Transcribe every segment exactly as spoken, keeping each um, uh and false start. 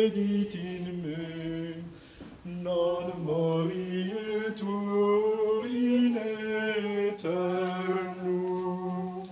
credit in me, non morietur in aeternum.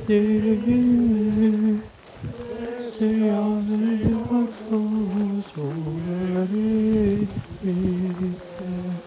dimmi, sia venuto sole vite.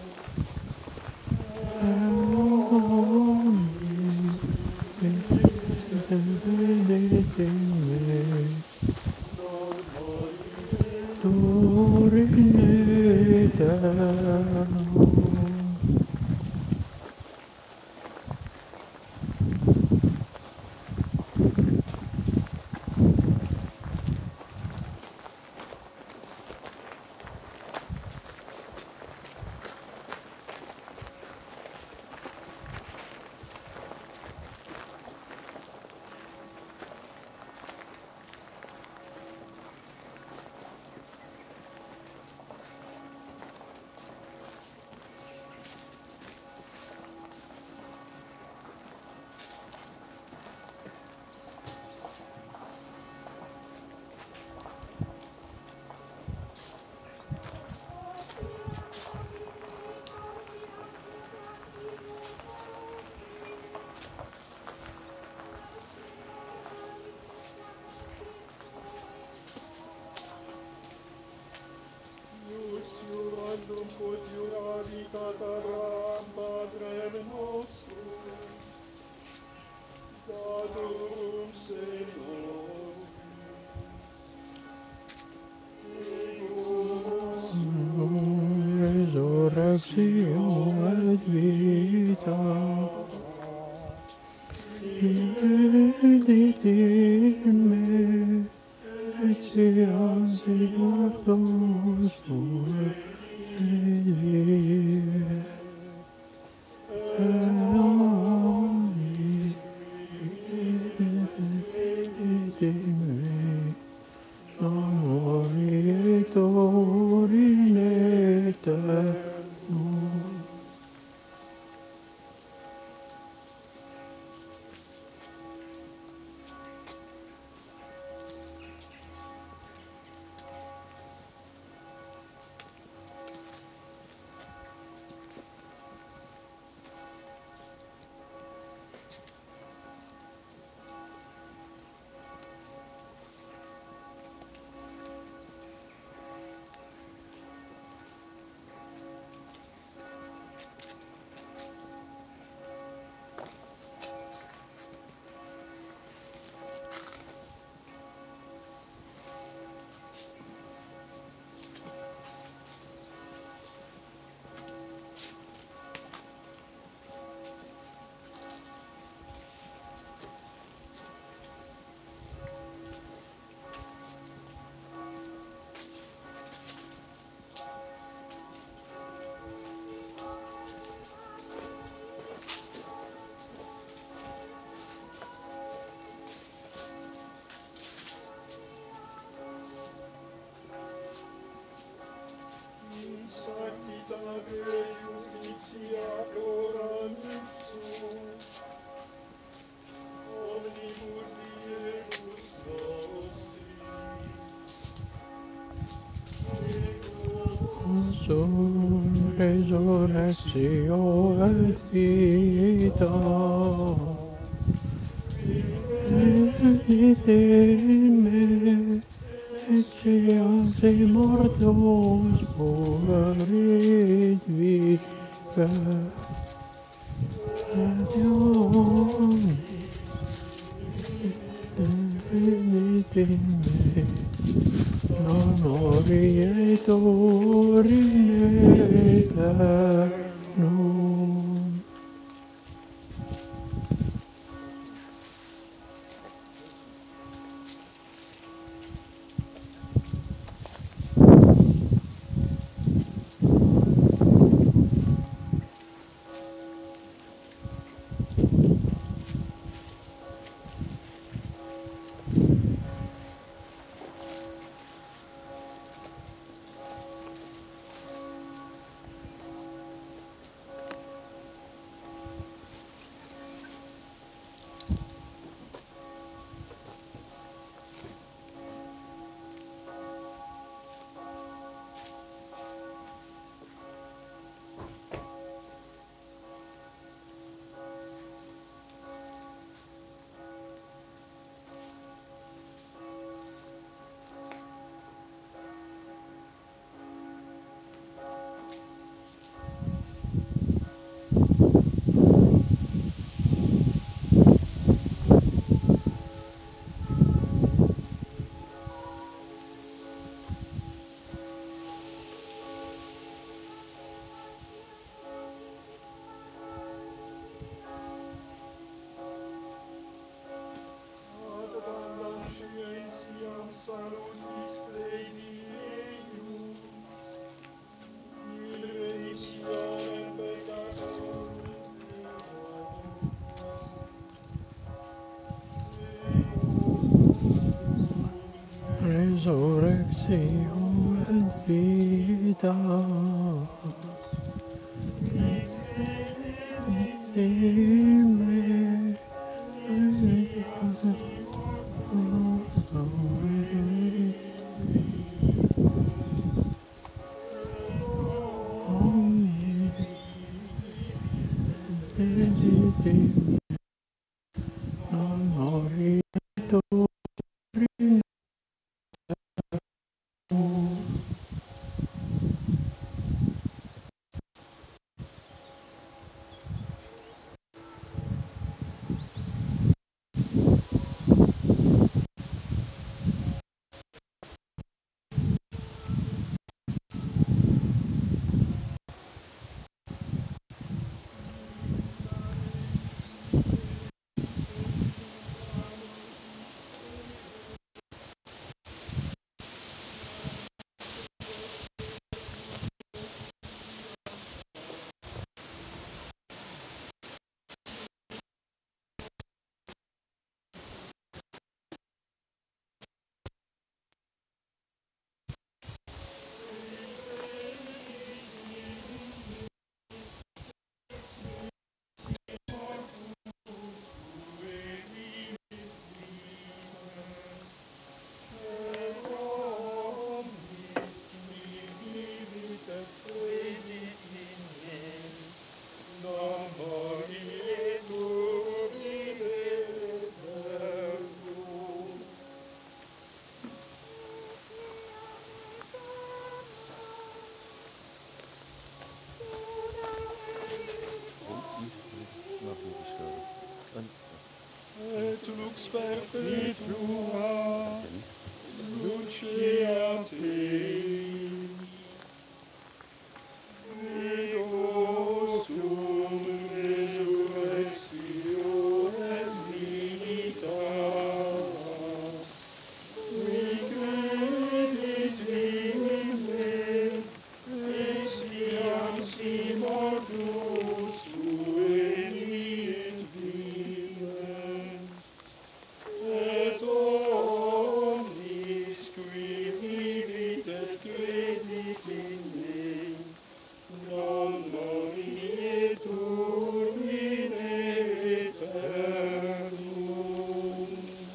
Iusio conjuravi cataram Patrem nostrum, datum Señor, Resurrectio et vita, Fidelit in me, et siansi mortos pure et vive. Et omnis fidelit in me, non morietur in aeternum. sanctitate justitia ora nuptium, omnibus diebus nostri. Sum resurrectio et vita, venit in me, et siansi mortos fuerit vive. Et omnis venit in me, non morietur in aeternum. resurrectio et vita. Amen. Et lux perpetua, luceat ei. Ego sum resurrectio et vita, qui credit in me, expiansi mortus fuerit vivem. Et omnis qui vivit et credit in me, non morietur in aeternum.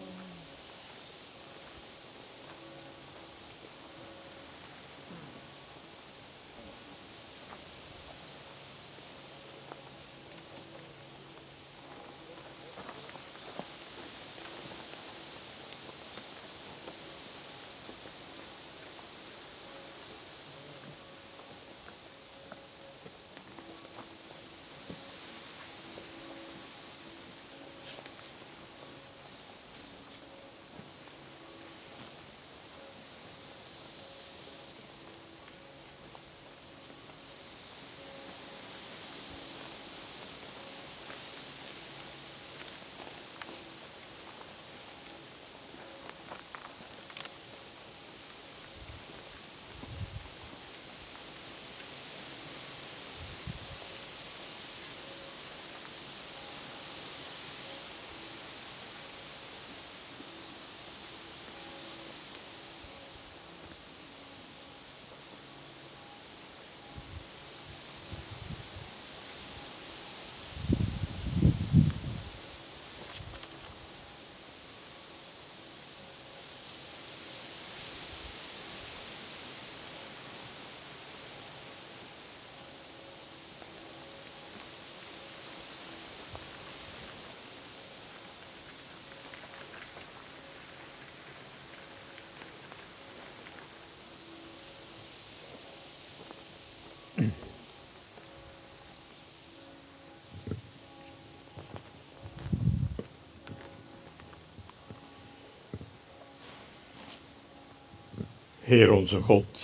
Heer onze God,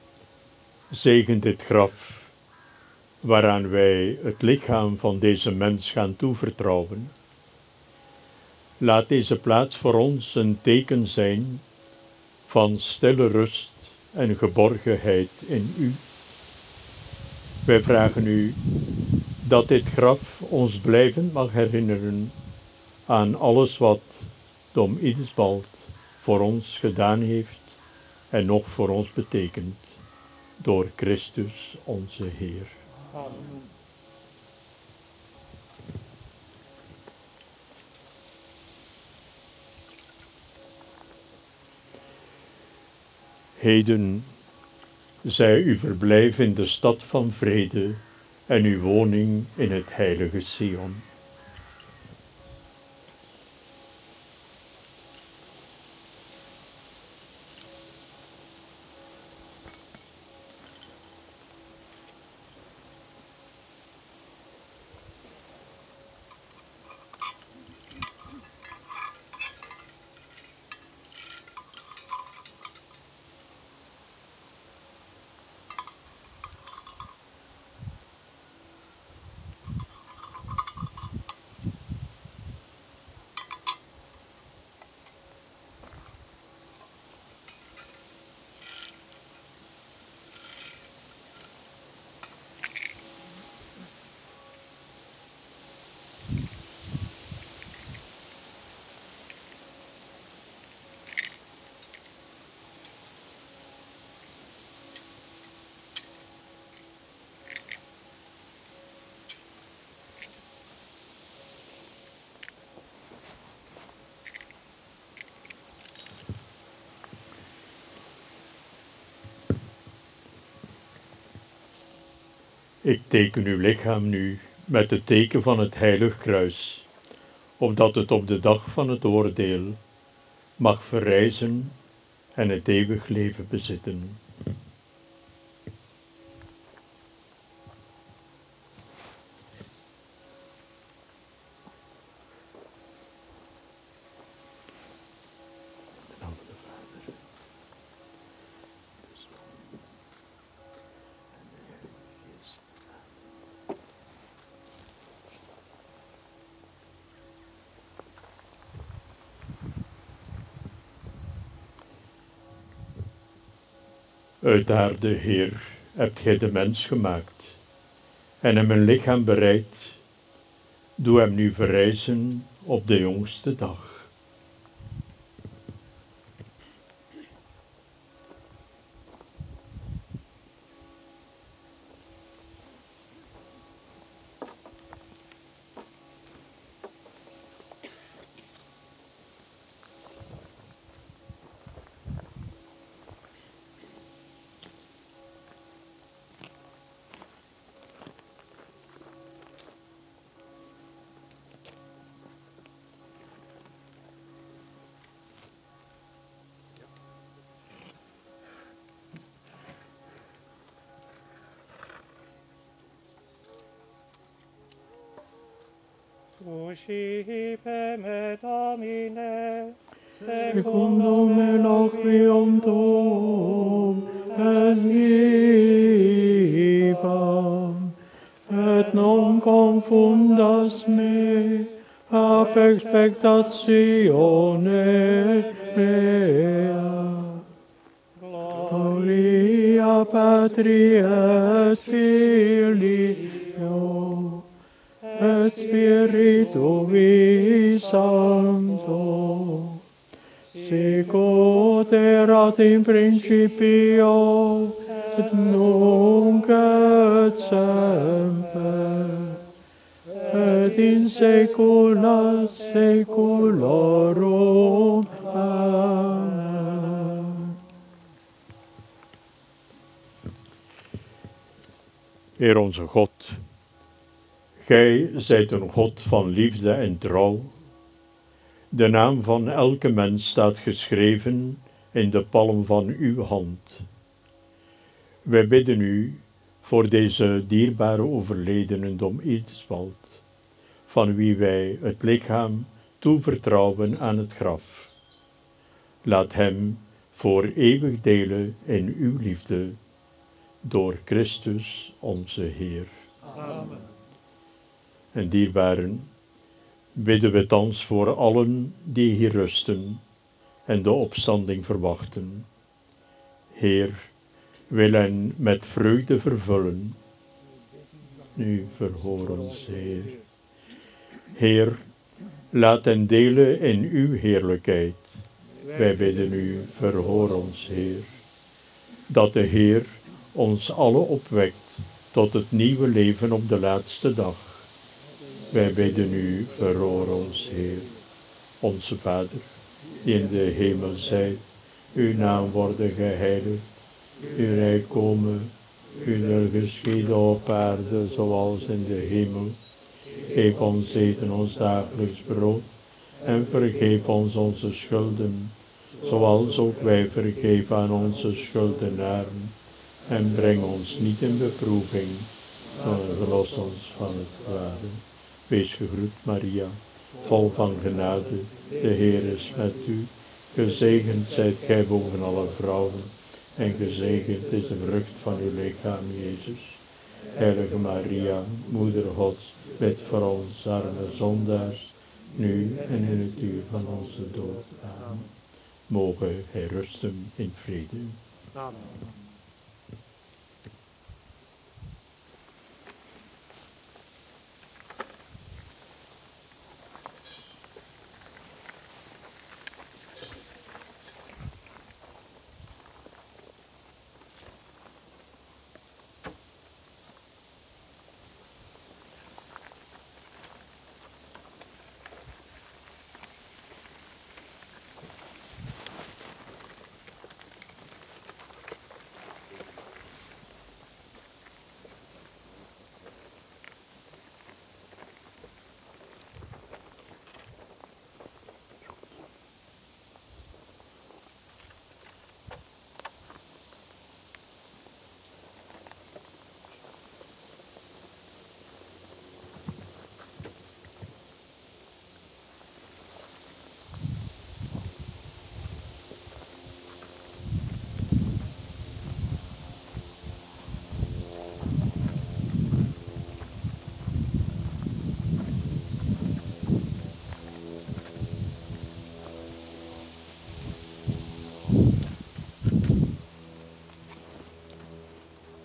zegen dit graf, waaraan wij het lichaam van deze mens gaan toevertrouwen. Laat deze plaats voor ons een teken zijn van stille rust en geborgenheid in U. Wij vragen U dat dit graf ons blijvend mag herinneren aan alles wat Dom Idesbald voor ons gedaan heeft en nog voor ons betekent, door Christus onze Heer. Amen. Heden zij uw verblijf in de stad van vrede en uw woning in het heilige Sion. Ik teken uw lichaam nu met het teken van het heilig kruis, opdat het op de dag van het oordeel mag verrijzen en het eeuwig leven bezitten. Uit de aarde, Heer, hebt gij de mens gemaakt en hem een lichaam bereid. Doe hem nu verrijzen op de jongste dag. Uscipe me Domine, Secundum eloquium tuum, et vivam, et non confundas me, ab expectatione mea. Gloria Patri et Filio, et Spiritui Sancto, sicut erat in principio, et nunc et semper, et in saecula saeculorum. Amen. Heer onze God, Gij zijt een God van liefde en trouw. De naam van elke mens staat geschreven in de palm van uw hand. Wij bidden u voor deze dierbare overledenen Dom Edeswald, van wie wij het lichaam toevertrouwen aan het graf. Laat hem voor eeuwig delen in uw liefde, door Christus onze Heer. Amen. En dierbaren, bidden we thans voor allen die hier rusten en de opstanding verwachten. Heer, wil hen met vreugde vervullen. Nu verhoor ons, Heer. Heer, laat hen delen in uw heerlijkheid. Wij bidden u, verhoor ons, Heer. dat de Heer ons allen opwekt tot het nieuwe leven op de laatste dag. Wij bidden u, verhoor ons, Heer. Onze Vader, die in de hemel zijt, uw naam worden geheiligd, uw rijk komen, uw wil geschieden op aarde zoals in de hemel. Geef ons heden ons dagelijks brood en vergeef ons onze schulden, zoals ook wij vergeven aan onze schuldenaren. En breng ons niet in beproeving, maar verlos ons van het kwade. Wees gegroet, Maria, vol van genade, de Heer is met u. Gezegend zijt gij boven alle vrouwen, en gezegend is de vrucht van uw lichaam, Jezus. Heilige Maria, Moeder Gods, bid voor ons arme zondaars, nu en in het uur van onze dood. Amen. Mogen gij rusten in vrede. Amen.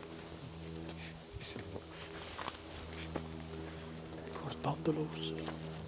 Ik word bandeloos.